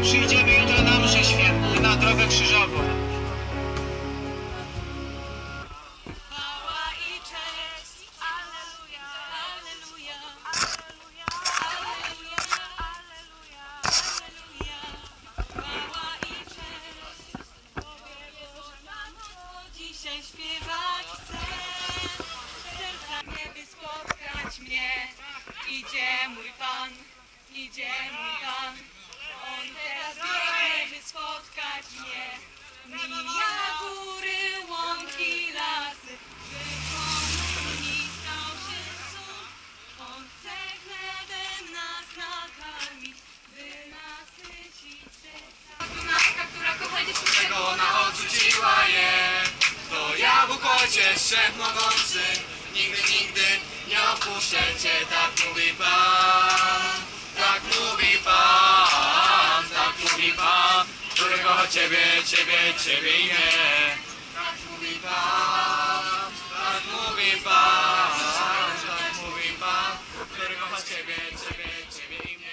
przyjdziemy jutro na mszę świętą, na drogę krzyżową. Dzisiaj śpiewać chcę, serca nieby spotkać mnie. Idzie mój Pan, idzie mój Pan. On teraz biegnie, by spotkać mnie. Mija góry, łąki, lasy, by mi stał się cud. On chce chlebem nas nakarmić, by nasycić serca. Matka, która kocha dzieci, Czego ona odrzuciła je, to jabłko Cię Wszechmogący. Nigdy, nigdy nie opuszczę Cię, tak mówi Pan. Tak mówi Pan, tak mówi Pan, który kocha Ciebie, Ciebie, Ciebie i mnie. Tak mówi Pan, tak mówi Pan, tak mówi Pan, który kocha Ciebie, Ciebie, Ciebie i mnie.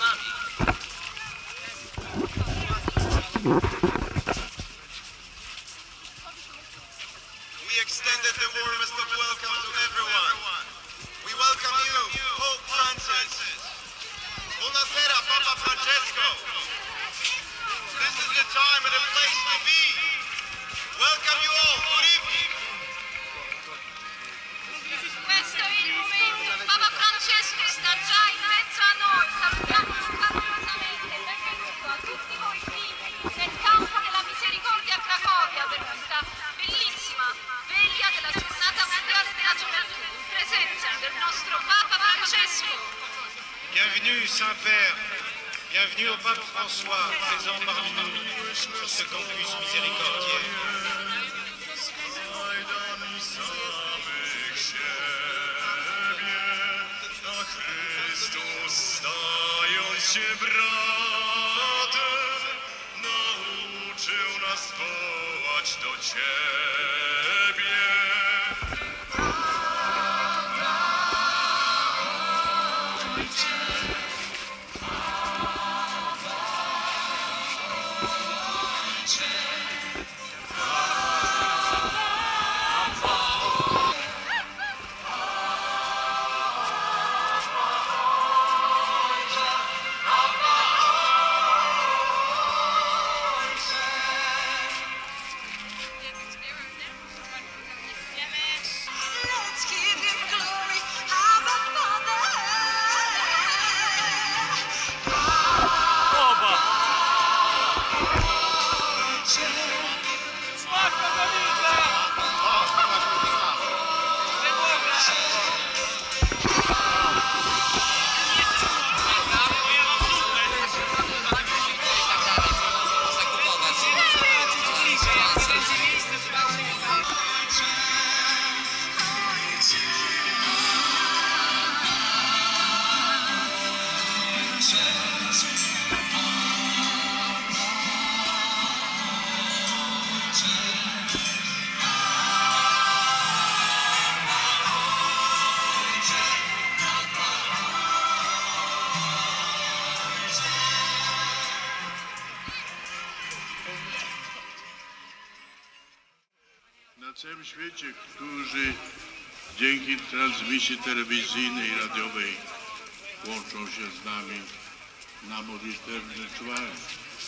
nami. We extended the warmest of welcome to everyone. We welcome you, Pope Francis. Buonasera, Papa Francesco. This is the time and the place to be. Welcome you all. Good evening. Questo è il momento, Papa Francesco sta già in mezzo a noi, salutiamo calorosamente, benvenuto a tutti voi vivi nel campo della misericordia a Cracovia per questa bellissima veglia della giornata mondiale della gioventù, in presenza del nostro Papa Francesco. Bienvenue Saint-Père, bienvenue au pape François, présent parmi nous sur ce campus miséricordiaire. Chrystus, stając się bratem, nauczył nas wołać do Ciebie. Let's give him glory, Abba Father. Na całym świecie, którzy dzięki transmisji telewizyjnej i radiowej łączą się z nami na modlitewne czuwanie.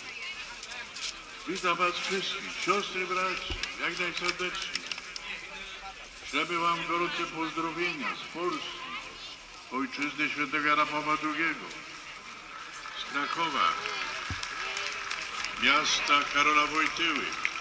Witam Was wszystkich, siostry i braci, jak najserdeczniej. Ślemy Wam gorące pozdrowienia z Polski, ojczyzny świętego Jana Pawła II, z Krakowa, miasta Karola Wojtyły.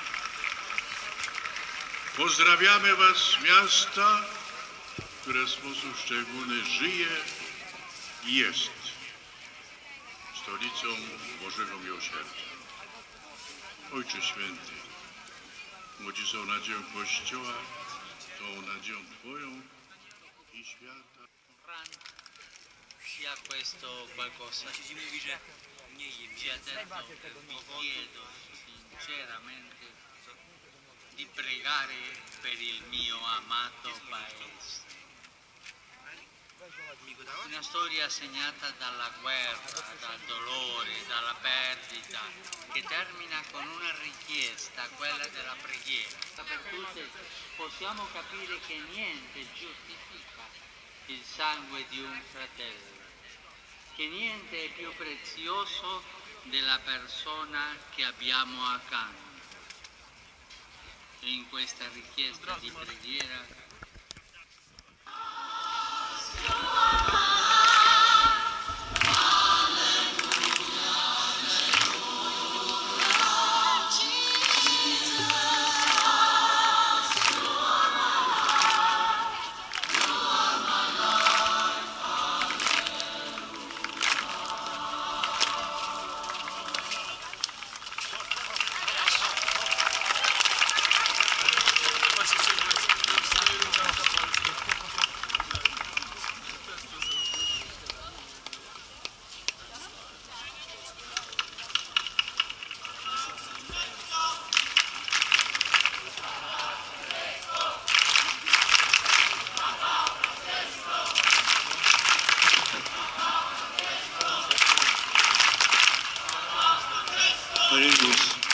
Pozdrawiamy Was z miasta, które w sposób szczególny żyje i jest stolicą Bożego Miłosierdzia. Ojcze Święty, młodzi są nadzieją Kościoła, są nadzieją Twoją i świata. Sia questo qualcosa ci ha detto che vi chiedo sinceramente di pregare per il mio amato paese. Una storia segnata dalla guerra, dal dolore, dalla perdita, che termina con una richiesta, quella della preghiera. Per tutte possiamo capire che niente giustifica il sangue di un fratello, che niente è più prezioso della persona che abbiamo accanto. E in questa richiesta di preghiera Oremus.